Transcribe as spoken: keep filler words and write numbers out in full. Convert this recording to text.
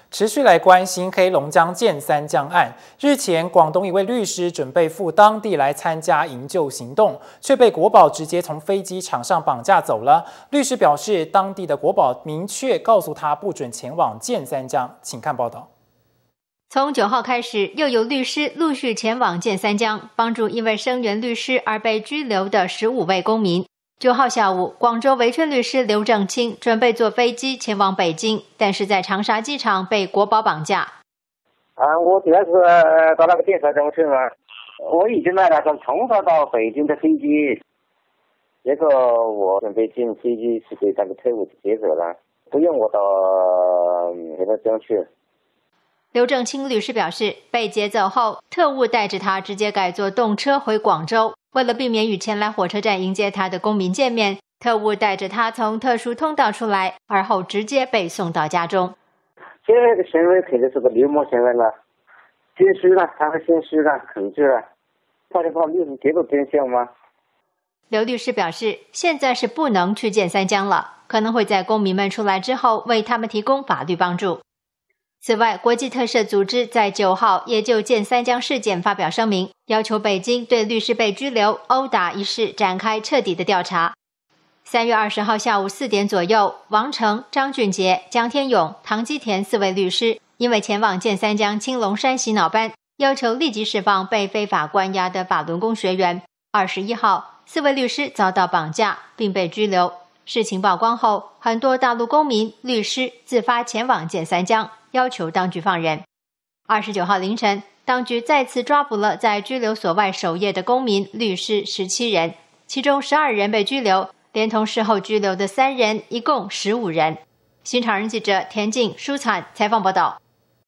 持续来关心黑龙江建三江案。日前，广东一位律师准备赴当地来参加营救行动，却被国保直接从飞机场上绑架走了。律师表示，当地的国保明确告诉他不准前往建三江。请看报道。 从九号开始，又有律师陆续前往建三江，帮助因为声援律师而被拘留的十五位公民。九号下午，广州维权律师刘正清准备坐飞机前往北京，但是在长沙机场被国保绑架。 啊，我主要是到那个建三江去嘛，我已经买了从长沙到北京的飞机，结果我准备进飞机是被那个特务劫走了，不用我到黑龙江去。 刘正清律师表示，被劫走后，特务带着他直接改坐动车回广州。为了避免与前来火车站迎接他的公民见面，特务带着他从特殊通道出来，而后直接被送到家中。 这个行为肯定是个流氓行为了，心虚了，他会心虚了，恐惧了，他就怕律师揭露真相吗？ 刘律师表示，现在是不能去建三江了，可能会在公民们出来之后为他们提供法律帮助。此外，国际特赦组织在九号也就建三江事件发表声明，要求北京对律师被拘留、殴打一事展开彻底的调查。三月二十号下午四点左右，王成、张俊杰、江天勇、唐基田四位律师因为前往建三江青龙山洗脑班，要求立即释放被非法关押的法轮功学员。二十一号，四位律师遭到绑架并被拘留。事情曝光后，很多大陆公民、律师自发前往建三江，要求当局放人。二十九号凌晨，当局再次抓捕了在拘留所外守夜的公民、律师十七人，其中十二人被拘留，连同事后拘留的三人，一共十五人。新唐人记者田静、舒灿采访报道。